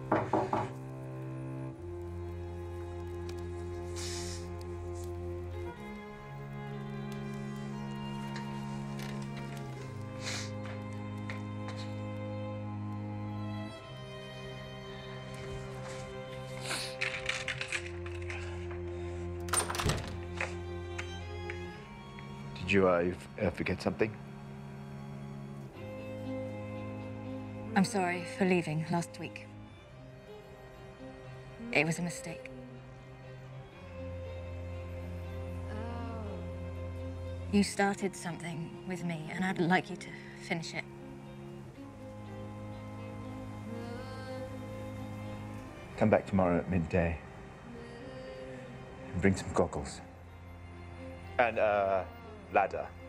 Did you forget something? I'm sorry for leaving last week. It was a mistake. You started something with me, and I'd like you to finish it. Come back tomorrow at midday. And bring some goggles. And ladder.